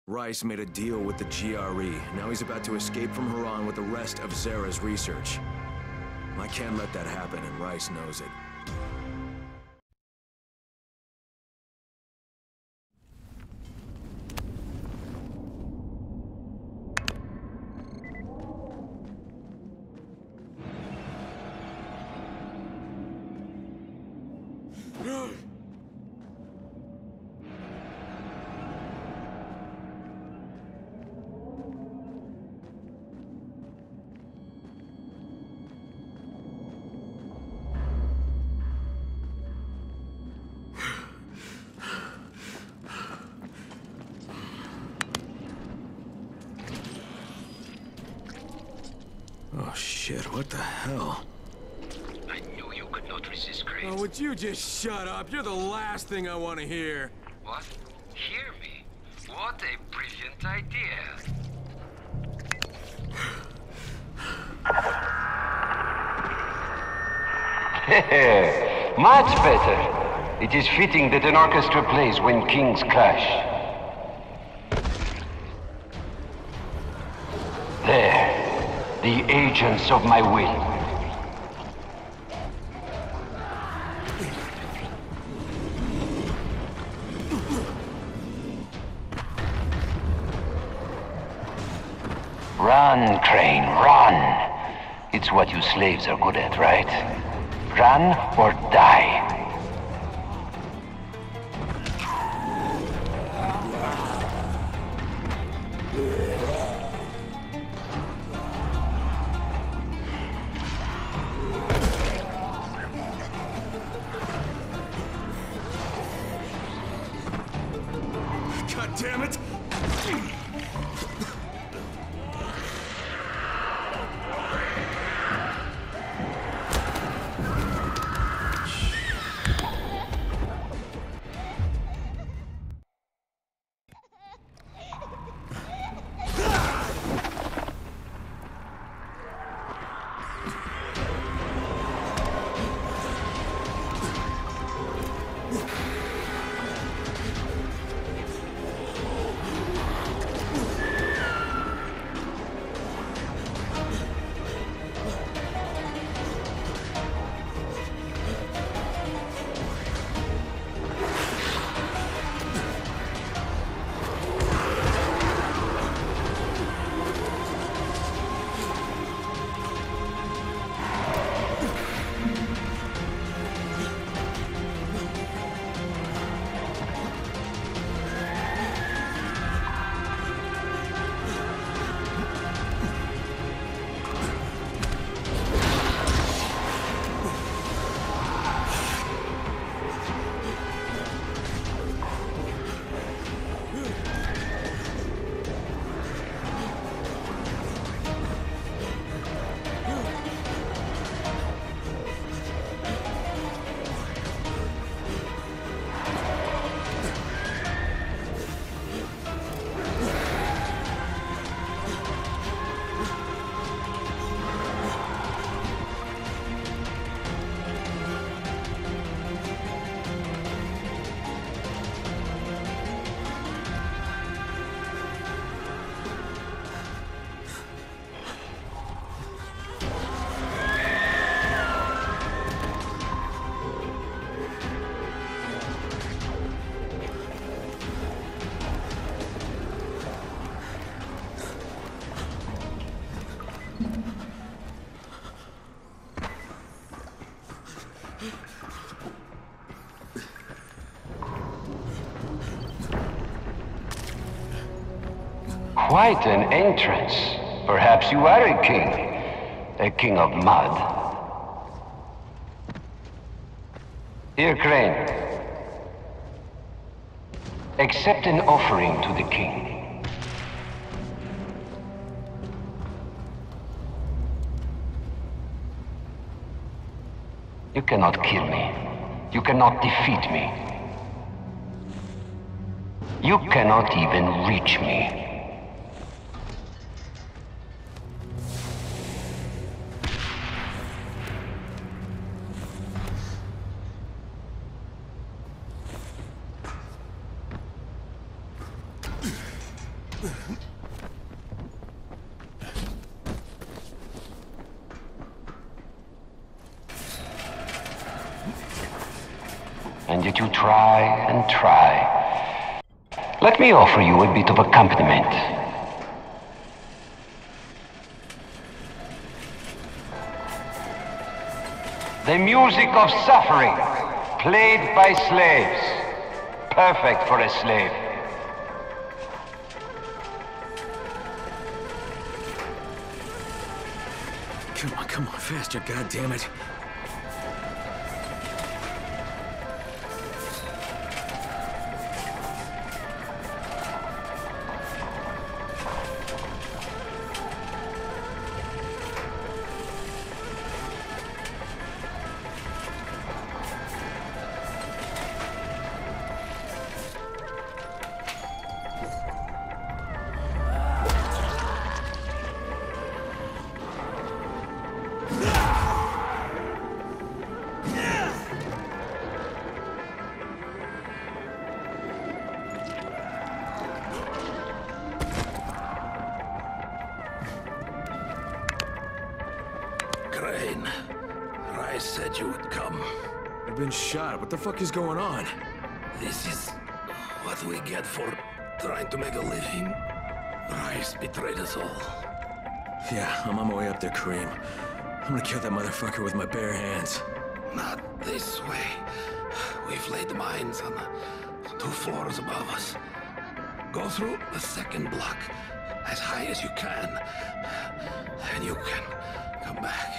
Rais made a deal with the GRE. Now he's about to escape from Haran with the rest of Zara's research. I can't let that happen, and Rais knows it. Oh shit, what the hell? I knew you could not resist, Grace. Oh, would you just shut up? You're the last thing I want to hear. What? Hear me? What a brilliant idea. Much better. It is fitting that an orchestra plays when kings clash. There. The agents of my will. Run, Crane, run! It's what you slaves are good at, right? Run or die. God damn it! Quite an entrance. Perhaps you are a king. A king of mud. Here, Crane. Accept an offering to the king. You cannot kill me. You cannot defeat me. You cannot even reach me. And yet you try and try. Let me offer you a bit of accompaniment. The music of suffering, played by slaves. Perfect for a slave. Come on, faster, goddammit. Rais said you would come. I've been shot. What the fuck is going on? This is what we get for trying to make a living. Rais betrayed us all. Yeah, I'm on my way up there, Kareem. I'm gonna kill that motherfucker with my bare hands. Not this way. We've laid mines on the 2 floors above us. Go through the 2nd block as high as you can, and you can come back.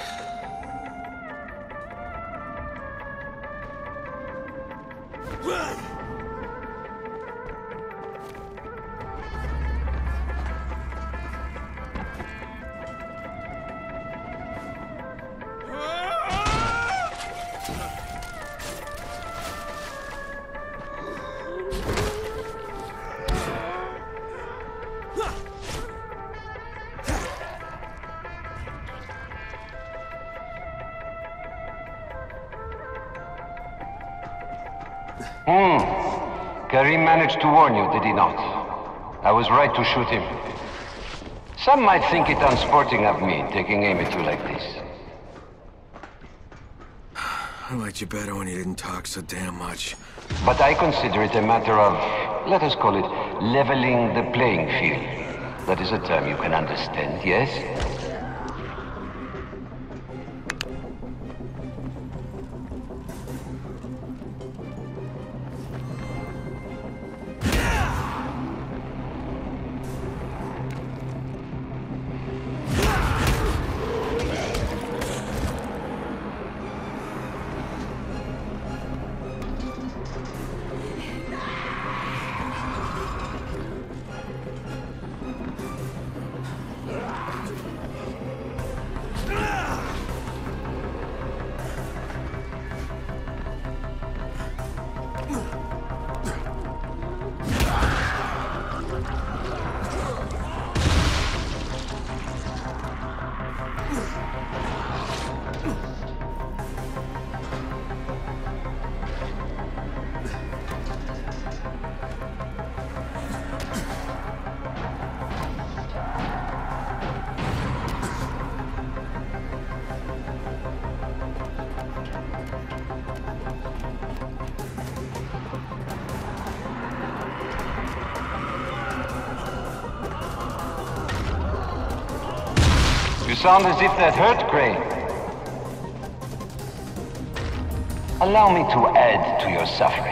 Karim managed to warn you, did he not? I was right to shoot him. Some might think it unsporting of me, taking aim at you like this. I liked you better when you didn't talk so damn much. But I consider it a matter of, let us call it, leveling the playing field. That is a term you can understand, yes? You sound as if that hurt, Crane. Allow me to add to your suffering.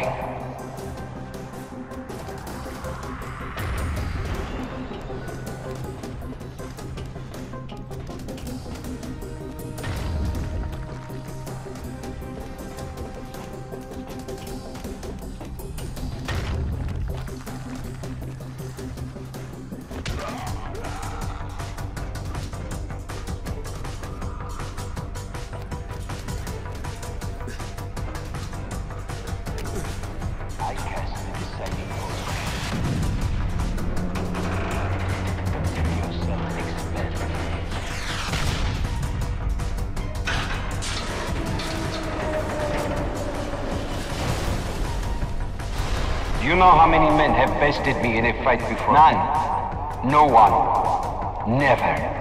Do you know how many men have bested me in a fight before? None. No one. Never.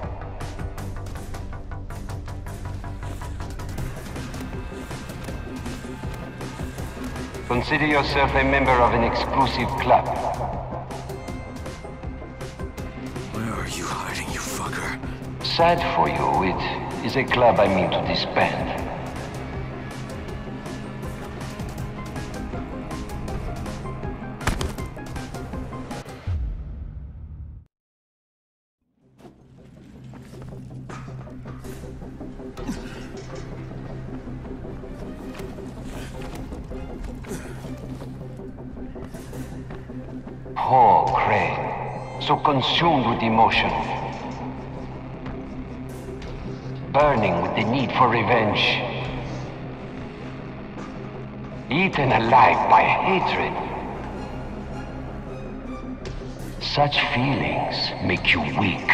Consider yourself a member of an exclusive club. Where are you hiding, you fucker? Sad for you, it is a club I mean to disband. Poor Crane, so consumed with emotion, burning with the need for revenge, eaten alive by hatred. Such feelings make you weak.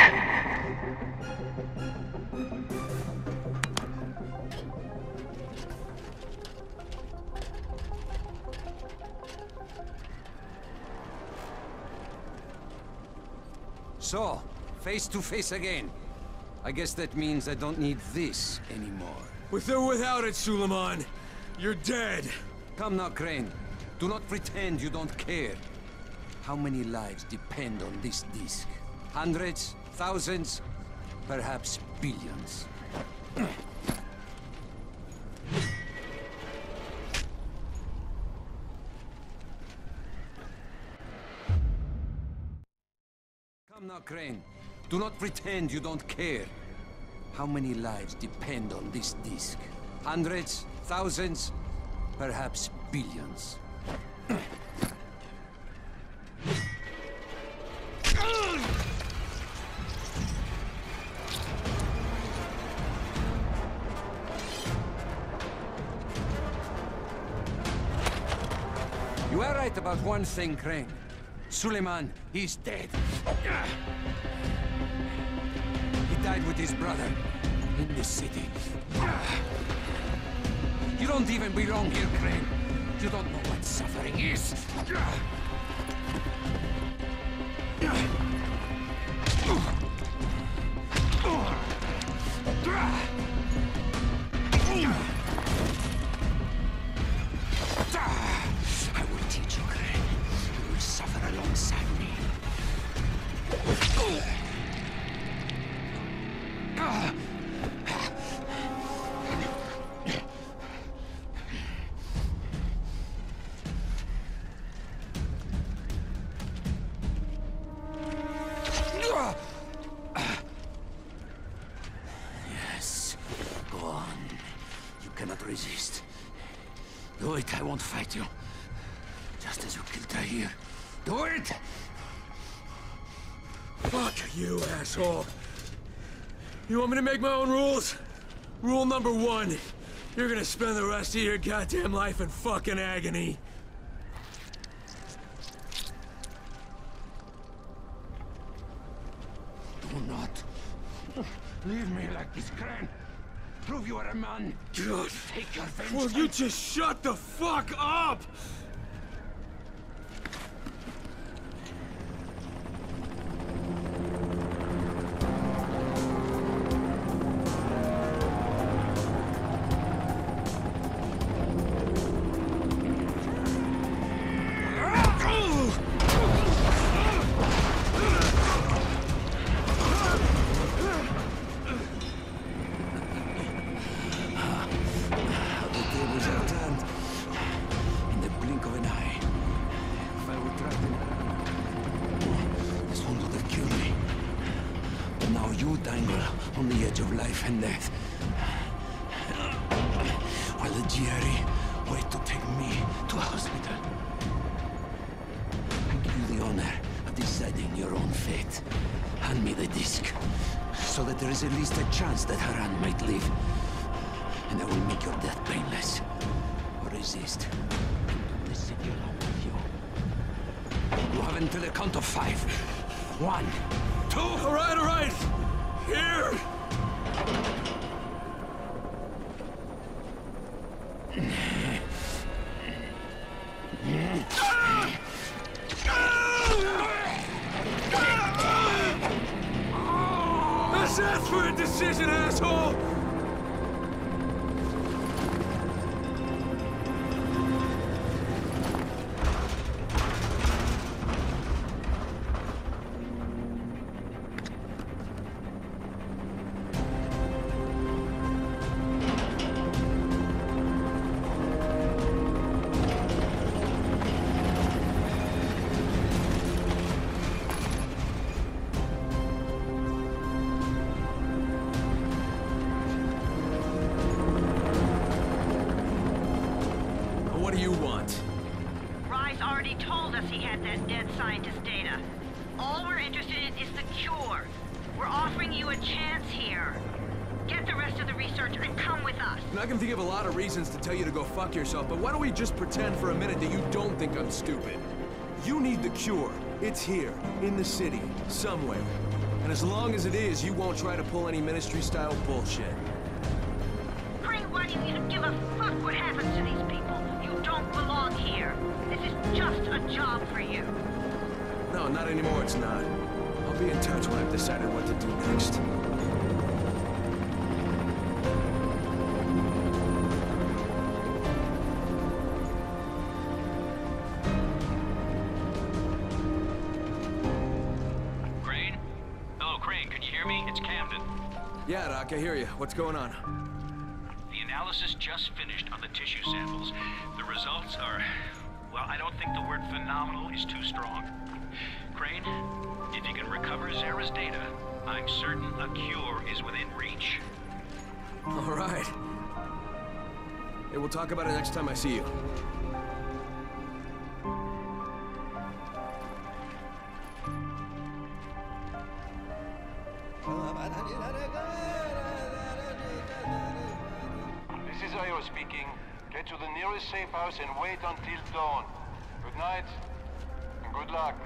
So, face to face again. I guess that means I don't need this anymore. With or without it, Suleiman, you're dead. Come now, Crane. Do not pretend you don't care. How many lives depend on this disc? Hundreds? Thousands? Perhaps billions. Come now, Crane. Do not pretend you don't care. How many lives depend on this disc? Hundreds? Thousands? Perhaps billions. You are right about one thing, Crane. Suleiman, he's dead. He died with his brother in this city. You don't even belong here, Crane. You don't know what suffering is. I will teach you, Crane. You will suffer alongside me. Yes, go on. You cannot resist. Do it, I won't fight you. Just as you killed Tahir. Do it! Fuck you, asshole. You want me to make my own rules? Rule number 1. You're gonna spend the rest of your goddamn life in fucking agony. Do not leave me like this, Crane. Prove you are a man. God. Take your vengeance. Will you just shut the fuck up? On the edge of life and death. While the GRE wait to take me to a hospital. I give you the honor of deciding your own fate. Hand me the disc, so that there is at least a chance that Haran might live. And I will make your death painless. Or resist. The city along with you. You have until the count of 5. 1, 2... All right. Here! Just ask for a decision, asshole! What do you want? Rais already told us he had that dead scientist data. All we're interested in is the cure. We're offering you a chance here. Get the rest of the research and come with us. And I can think of a lot of reasons to tell you to go fuck yourself, but why don't we just pretend for a minute that you don't think I'm stupid? You need the cure. It's here, in the city, somewhere. And as long as it is, you won't try to pull any ministry-style bullshit. Crane, why do you even give a fuck what happens to these people? You don't belong here. This is just a job for you. No, not anymore, it's not. I'll be in touch when I've decided what to do next. Crane? Hello, Crane, can you hear me? It's Camden. Yeah, Doc, I hear you. What's going on? The analysis just finished on the tissue samples. The results are... well, I don't think the word phenomenal is too strong. Crane, if you can recover Zara's data, I'm certain a cure is within reach. All right. Hey, we'll talk about it next time I see you. This is Io speaking. Get to the nearest safe house and wait until dawn. Good night, and good luck.